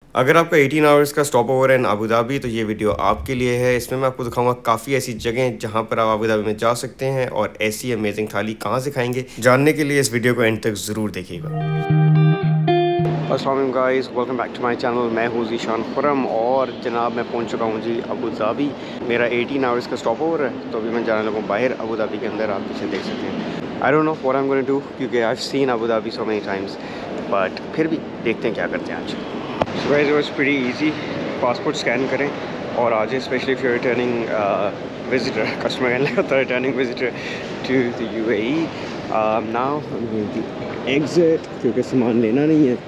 अगर आपका 18 आवर्स का स्टॉप ओवर है इन अबू धाबी तो ये वीडियो आपके लिए है। इसमें मैं आपको दिखाऊंगा काफ़ी ऐसी जगह जहां पर आप अबू धाबी में जा सकते हैं और ऐसी अमेजिंग थाली कहां से खाएंगे। जानने के लिए इस वीडियो को एंड तक ज़रूर देखिएगा। अस्सलाम वालेकुम guys, welcome back to my channel. मैं हूं ज़ीशान खुरम और जनाब मैं पहुंच चुका हूं जी अबू धाबी। मेरा 18 आवर्स का स्टॉप ओवर है तो अभी मैं जाने लगा बाहर अबू धाबी के अंदर। आप पीछे देख सकते हैं। I don't know what I am going to do क्योंकि I have seen Abu Dhabi so many times, but फिर भी देखते हैं क्या करते हैं आज। So guys, it was pretty easy. Passport scan करें और आ जाए, specially if you returning visitor, customer कहने लगा था, returning visitor to the UAE। Now exit क्योंकि सामान लेना नहीं है।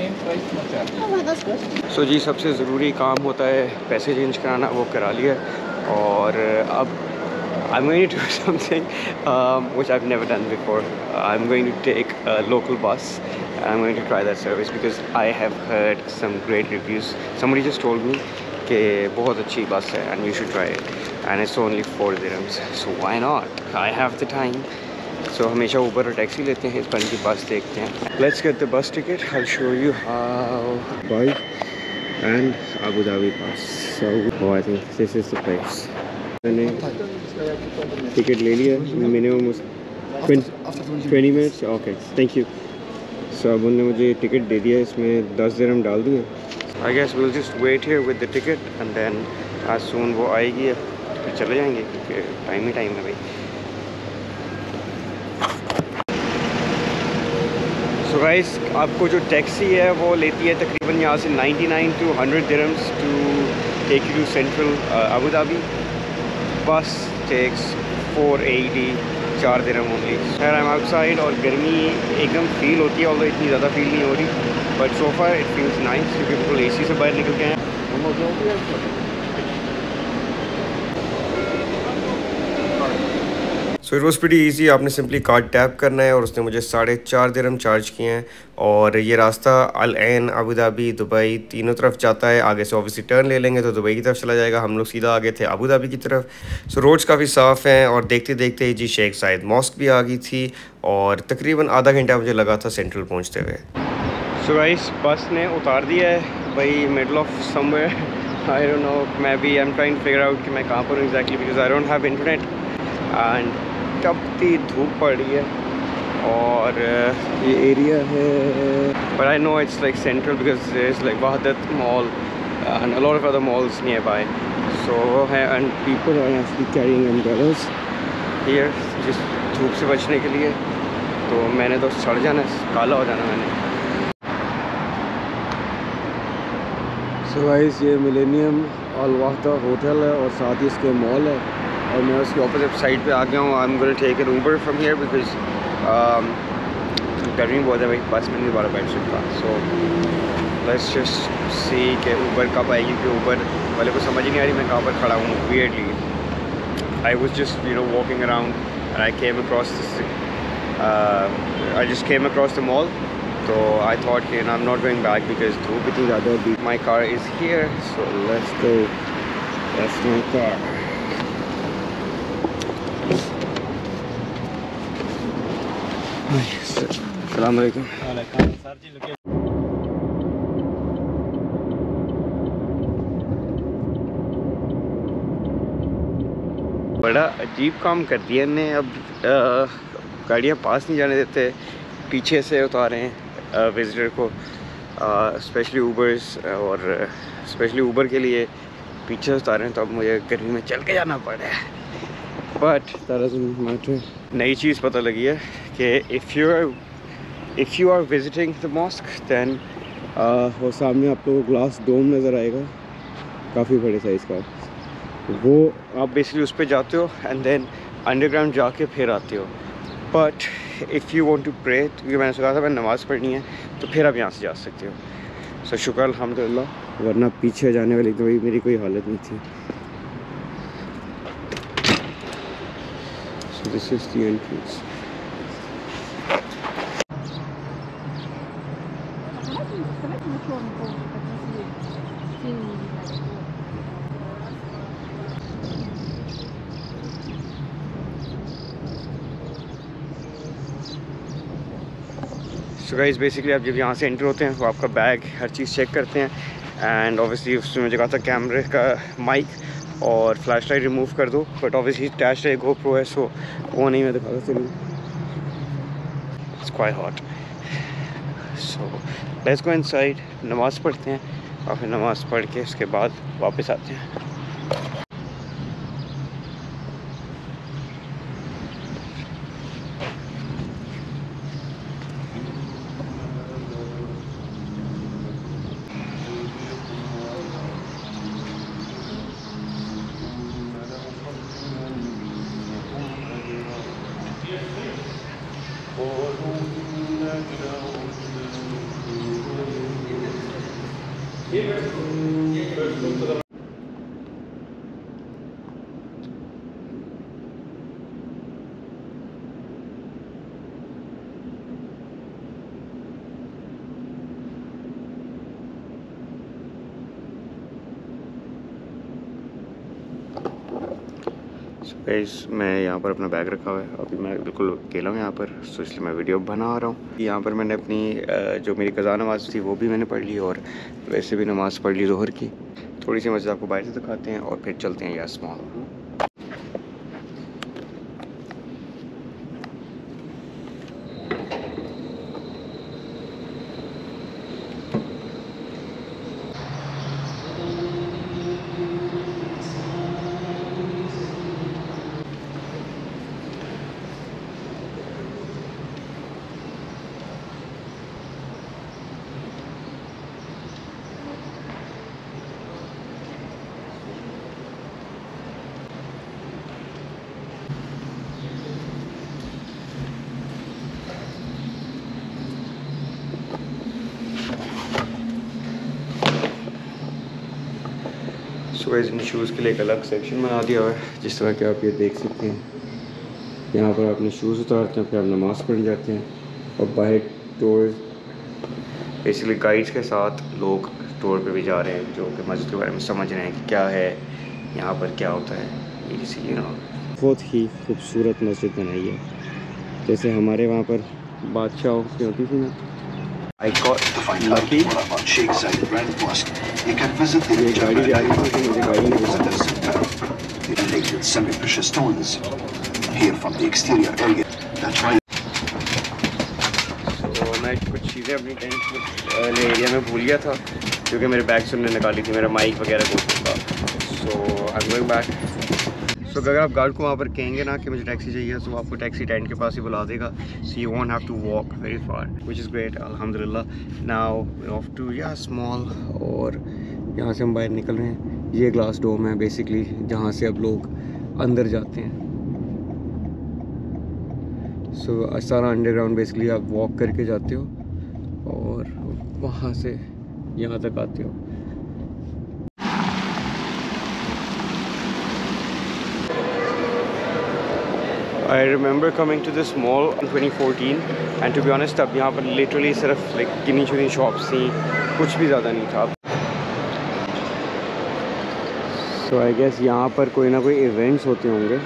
सो जी सबसे ज़रूरी काम होता है पैसे चेंज कराना, वो करा लिया। और अब I'm going to do something which I've never done before. I'm going to take a local bus. I'm going to try that service because I have heard some great reviews. Somebody just told me कि बहुत अच्छी बस है and you should try it. And it's only 4 dirhams. So why not? I have the time. So हमेशा Uber और taxi लेते हैं, इस पर की बस देखते हैं। Let's get the bus ticket. I'll show you how. Buy and Abu Dhabi bus. So I think this is the place. मैंने टिकट ले लिया, minimum 20 minutes. Okay thank you. So अब उन्होंने मुझे टिकट दे दिया, इसमें 10 दिरहम डाल दिए। I guess will just wait here with the ticket and then as soon वो आएगी फिर चले जाएंगे क्योंकि टाइम ही टाइम है भाई। सो गाइस आपको जो टैक्सी है वो लेती है तकरीबन यहाँ से 99 to 100 dirhams to take you to central Abu bus takes 480, 4 dirham only. खैर आई एम आउटसाइड और गर्मी एकदम फील होती है, ऑल्दो इतनी ज़्यादा फील नहीं हो रही, but so far it feels nice क्योंकि बिल्कुल AC से बाहर निकल के आए। So it was pretty easy. आपने सिंपली कार्ड टैप करना है और उसने मुझे 4.5 दिरहम चार्ज किए हैं। और ये रास्ता Al Ain, Abu Dubai तीनों तरफ जाता है। आगे से ऑब्वियसली टर्न ले लेंगे तो दुबई की तरफ चला जाएगा। हम लोग सीधा आगे थे अबू धाबी की तरफ। सो रोड्स काफ़ी साफ़ हैं और देखते देखते ही जी शेख ज़ायद मॉस्क भी आ गई थी और तकरीबन आधा घंटा मुझे लगा था सेंट्रल पहुँचते हुए। सो गाइस बस ने उतार दिया है भाई middle of somewhere. I don't know, मैं भी I am trying to figure out कि मैं कहाँ पर हूँ exactly because I don't have internet and तपती धूप पड़ रही है। और ये एरिया है, but I know it's like central because there is like Wahdat mall and a lot of other malls nearby. So है and people are actually carrying umbrellas here जिस धूप से बचने के लिए। तो मैंने तो सड़ जाना, काला हो जाना मैंने। सो गाइस ये मिलेनियम अल वहदा होटल है और साथ ही इसके मॉल है और मैं उसके ऑपोजिट साइड पे आ गया हूँ। I am going to take an Uber from here because गर्मी बहुत है भाई, बस में नहीं दोबारा बैठ सकता। सो लेट्स जस्ट सी कि उबर कब आएगी क्योंकि उबर वाले को समझ ही नहीं आ रही मैं कहाँ पर खड़ा हूँ। Weirdly I was just walking around and I came across the mall. तो आई थॉट कि I am not going back because धूप इतनी ज़्यादा है। My car is here so let's go. That's my car. अस्सलाम वालेकुम। बड़ा अजीब काम कर दिया ने, अब गाड़ियाँ पास नहीं जाने देते, पीछे से उतारे हैं विजिटर को, स्पेशली ऊबर्स और स्पेशली ऊबर के लिए पीछे से उतारे हैं। तो अब मुझे गर्मी में चल के जाना पड़ रहा है, बट दैट डजंट मैटर। नई चीज़ पता लगी है कि if you are visiting the mosque then वो सामने आप लोगों को ग्लास डोम नज़र आएगा, काफ़ी बड़े साइज़ का। वो आप बेसिकली उस पर जाते हो एंड देन अंडरग्राउंड जाके फिर आते हो। But if you want to pray, क्योंकि मैंने सोचा था मैं नमाज़ पढ़नी है, तो फिर आप यहाँ से जा सकते हो। सो शुक्र अल्हम्दुलिल्लाह, वरना पीछे जाने वाली तो मेरी कोई हालत नहीं थी। So this is the entrance. So guys basically आप जब यहाँ से एंटर होते हैं तो आपका बैग हर चीज़ चेक करते हैं एंड ऑब्वियसली उसमें मुझे कहा था कैमरे का माइक और फ्लैश लाइट रिमूव कर दो, बट ऑब्वियसली डैश है GoPro है, सो वो नहीं मैं दिखाता चलूँ। It's quite hot, so let's go inside, नमाज़ पढ़ते हैं और फिर नमाज़ पढ़ के उसके बाद वापस आते हैं। गाइस मैं यहाँ पर अपना बैग रखा हुआ है, अभी मैं बिल्कुल अकेला हूँ यहाँ पर, सो इसलिए मैं वीडियो बना रहा हूँ। यहाँ पर मैंने अपनी जो मेरी कज़ा नमाज़ थी वो भी मैंने पढ़ ली और वैसे भी नमाज़ पढ़ ली ज़ोहर की। थोड़ी सी मस्जिद आपको बाहर से दिखाते हैं और फिर चलते हैं यास मॉल। सो गाइस इन शूज़ के लिए एक अलग सेक्शन बना दिया हुआ है, जिस तरह के आप ये देख सकते हैं। यहाँ पर अपने शूज़ उतारते हैं, फिर आप नमाज़ पढ़ जाते हैं और बाहर टूर बेसिकली गाइड्स के साथ लोग टूर पे भी जा रहे हैं जो कि मस्जिद के बारे में समझ रहे हैं कि क्या है यहाँ पर, क्या होता है। इसीलिए ना बहुत ही खूबसूरत मस्जिद बनाई है, जैसे हमारे वहाँ पर बादशाह की होती थी ना। I got lucky. Sheikh Zayed Grand Mosque. You can visit the inlaid with semi-precious stones here from the exterior area. That's why. So मैं कुछ चीज़ें अपनी टेंट वाले एरिया में भूल गया था क्योंकि मेरे बैग से उन्होंने निकाली थी, मेरा माइक वगैरह कुछ था। So I'm going back. तो अगर आप गार्ड को वहाँ पर कहेंगे ना कि मुझे टैक्सी चाहिए तो आपको टैक्सी टेंट के पास ही बुला देगा, so you won't have to walk very far, which is great अल्हम्दुलिल्लाह। Now we off to Yas mall और यहाँ से हम बाहर निकल रहे हैं। ये ग्लास डोम है बेसिकली जहाँ से अब लोग अंदर जाते हैं। सो सारा अंडरग्राउंड बेसिकली आप वॉक करके जाते हो और वहाँ से यहाँ तक आते हो। I remember coming to this mall in 2014 and to be honest अब यहाँ पर literally सिर्फ like गिनी चुनी शॉप्स थी, कुछ भी ज़्यादा नहीं था। So I guess यहाँ पर कोई ना कोई इवेंट्स होते होंगे।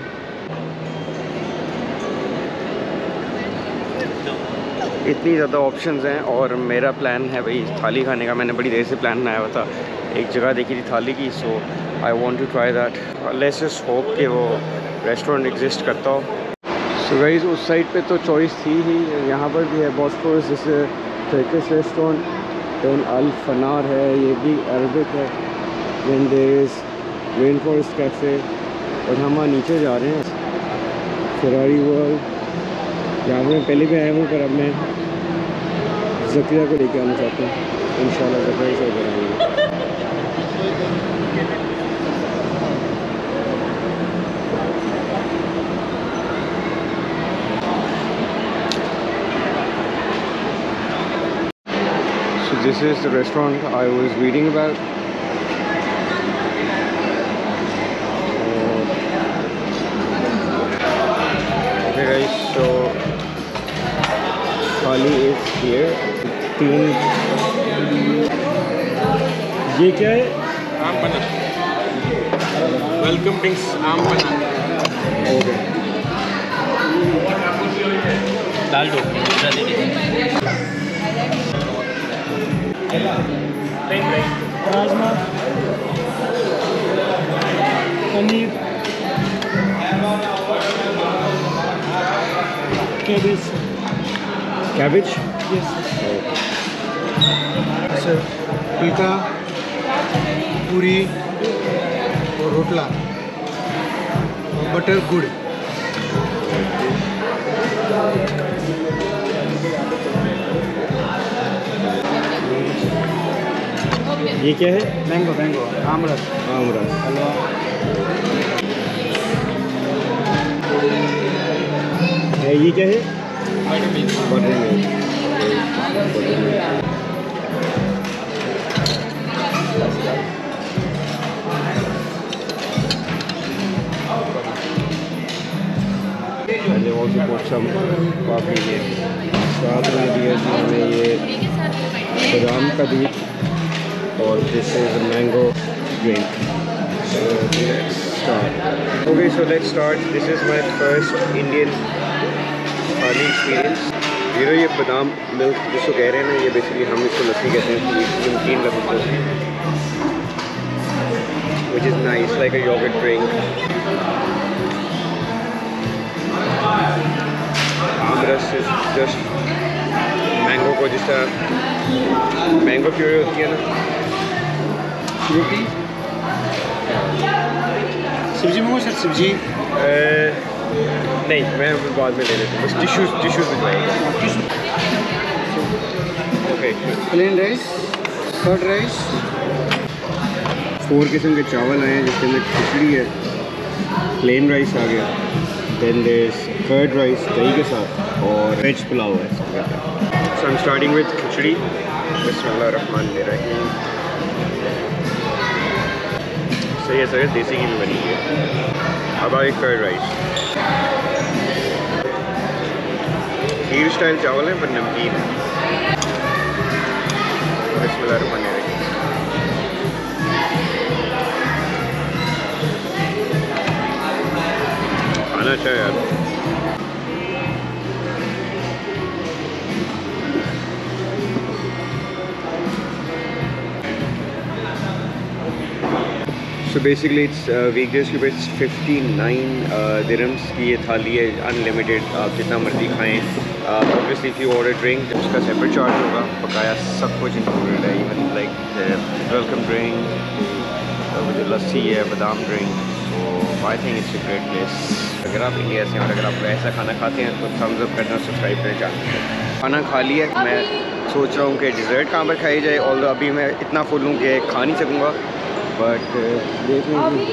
इतनी ज़्यादा ऑप्शंस हैं और मेरा प्लान है भाई थाली खाने का। मैंने बड़ी देर से प्लान बनाया हुआ था, एक जगह देखी थी थाली की, so I want to try that. Let's just hope कि वो रेस्टोरेंट एग्जिस्ट करता हो। सो गाइस उस साइड पे तो चॉइस थी ही, यहाँ पर भी है बॉस्फोरस जैसे Turkish restaurant, then Al Fanar है, ये भी अरबिक है, then there is rainforest cafe. और हम वहाँ नीचे जा रहे हैं फरारी वर्ल्ड, जहाँ मैं पहले भी आया हूँ पर अब मैं ज़किया को लेके आना चाहता हूँ। इंशाल्लाह ज़किया से उधर आएंगे। This is the restaurant I was reading about. Okay guys, so थाली is here. ये क्या है? आम पन्ना। वेलकम ड्रिंक्स आम पन्ना। Okay. दाल दो दूसरा दे दीजिए। Rajma, paneer, cabbage. Cabbage? Yes sir. Phulka, puri और रोटला और बटर गुड़। ये क्या है? Mango mango aamras. आमरस। हलवा। ये क्या है? Butter milk. Butter milk. मैंने also put some coffee here. साथ में दिया जी हमें ये बादाम का दूध और this is a mango drink. So let's start. Okay, so let's start. This is my first Indian थाली experience. ये बादाम मिल्क जिसको कह रहे हैं ना, ये बेसिकली हम इसको लस्सी कहते हैं, नमकीन lassi, which is nice, like a yogurt drink. Aamras is just mango को, जिस तरह मैंगो प्योरी होती है ना, रोटी सब्जी मंगो सर। सब्जी नहीं, मैं बाद में ले लेता हूँ, बस टिश्यूज़ भिजवाएगा। Okay, plain rice, curd rice. 4 किस्म के चावल आए हैं, जिसके अंदर खिचड़ी है, प्लेन राइस आ गया, then there is curd rice दही के साथ, और वेज पुलाव है। So I am starting with khichdi. बिस्मिल्लाहिर्रहमानिर्रहीम। सही है सर, देसी घी में बनी है। अब आए कर्ड राइस, खीर स्टाइल चावल है पर नमकीन है। बिस्मिल्लाहिर्रहमानिर्रहीम। खाना अच्छा है यार। सो बेसिकली इट्स वीकडेज के ऊपर 59 दिरहम्स की ये थाली है, अनलिमिटेड, आप जितना मर्जी खाएँ। Obviously if you order drink उसका सेपरेट चार्ज होगा, बकाया सब कुछ इंक्लूडेड है, इवन लाइक वेलकम ड्रिंक, जो लस्सी है, बादाम drink. So I think it's a great place. अगर आप इंडिया से और अगर आप ऐसा खाना खाते हैं तो थम्स अप करना, सब्सक्राइब करना चाहते हैं। खाना खा लिया, मैं सोच रहा हूँ कि डिज़र्ट कहाँ पर खाई जाए, और अभी मैं इतना फुल हूँ कि खा नहीं सकूँगा, बट देख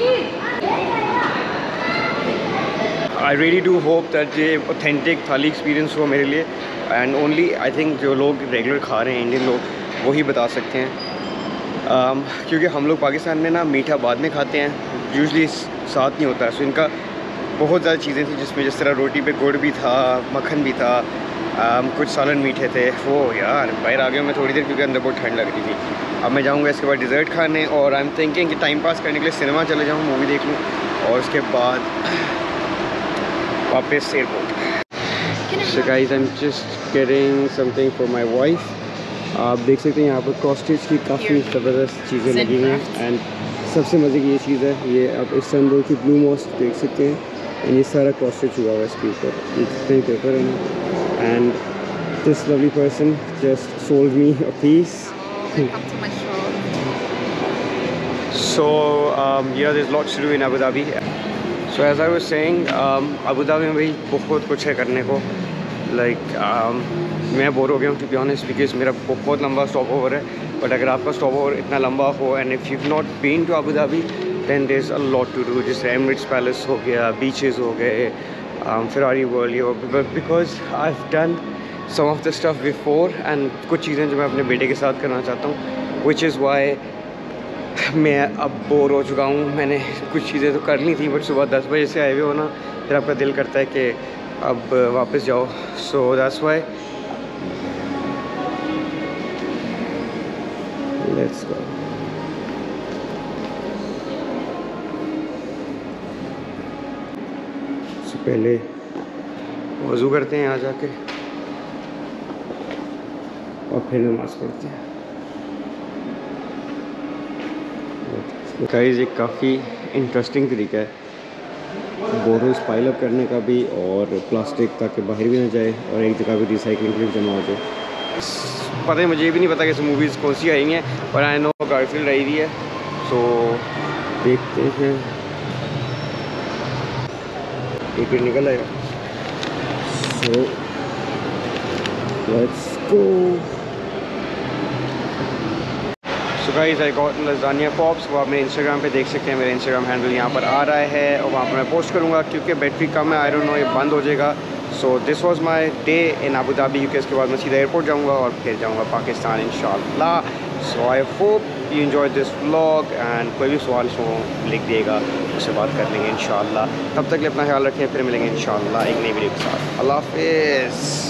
I really do hope that ये ऑथेंटिक थाली एक्सपीरियंस हो मेरे लिए, एंड ओनली आई थिंक जो लोग रेगुलर खा रहे हैं इंडियन लोग, वही बता सकते हैं। क्योंकि हम लोग पाकिस्तान में ना मीठा बाद में खाते हैं, यूजली साथ नहीं होता है। सो इनका बहुत ज़्यादा चीज़ें थी जिसमें जिस तरह रोटी पे गुड़ भी था, मक्खन भी था, कुछ सालन मीठे थे। वो यार बाहर आ गया मैं थोड़ी देर, क्योंकि अंदर बहुत ठंड लग रही थी। अब मैं जाऊंगा इसके बाद डिज़र्ट खाने, और आई एम थिंकिंग कि टाइम पास करने के लिए सिनेमा चले जाऊँ, मूवी देख लूँ, और उसके बाद वापस airport. So guys, I am just getting something for my wife. आप देख सकते हैं यहाँ पर क्रॉसस्टिच की काफ़ी ज़बरदस्त चीज़ें लगी हुई हैं, एंड सबसे मज़े की ये चीज़ है, ये आप इस्तांबुल की ब्लू मॉस्क देख सकते हैं, एंड ये सारा क्रॉसस्टिच हुआ हुआ है इसके ऊपर, इतने पेपर है ना। And this lovely person just sold me a piece. So there's lots to do in Abu Dhabi. So as I was saying, Abu Dhabi में भाई बहुत कुछ है करने को। Like मैं बोर हो गया हूँ to be honest, because मेरा बहुत लंबा स्टॉप ओवर है। बट अगर आपका स्टॉप ओवर इतना लंबा हो, and if you've not been to Abu Dhabi, then there's a lot to do. जैसे Emirates Palace हो गया, beaches हो गए, Ferrari World, because I've done some of the stuff before, and कुछ चीज़ें जो मैं अपने बेटे के साथ करना चाहता हूँ, which is why मैं अब बोर हो चुका हूँ। मैंने कुछ चीज़ें तो कर ली थी, बट सुबह 10 बजे से आए हुए हो ना, फिर आपका दिल करता है कि अब वापस जाओ। So that's why let's go. पहले वज़ू करते हैं यहाँ जाके, और फिर नमाज़ पढ़ते हैं। गाइस एक काफ़ी इंटरेस्टिंग तरीका है बोटल्स पाइल अप करने का भी और प्लास्टिक ताकि बाहर भी ना जाए और एक जगह भी रिसाइकलिंग के लिए जमा हो जाए। पता है मुझे भी नहीं पता कि मूवीज़ कौन सी आई हैं पर आई नो गारफील्ड आई हुई है, सो देखते हैं टिकट निकल आएगा। So let's go. So guys I got lasagna pops, वो आप मेरे इंस्टाग्राम पे देख सकते हैं। मेरा इंस्टाग्राम हैंडल यहाँ पर आ रहा है और वहाँ पर मैं पोस्ट करूँगा क्योंकि बैटरी कम है। आई डोंट नो ये बंद हो जाएगा। So this was my day in Abu Dhabi. इसके बाद मैं सीधा एयरपोर्ट जाऊँगा और फिर जाऊँगा पाकिस्तान इंशाल्लाह। So I hope you enjoy this vlog and कोई भी सवाल लिख दिएगा, उससे बात कर लेंगे इंशाल्लाह। तब तक अपना ख्याल रखें, फिर मिलेंगे इंशाल्लाह एक नई वीडियो के साथ। अल्लाह हाफ़िज़।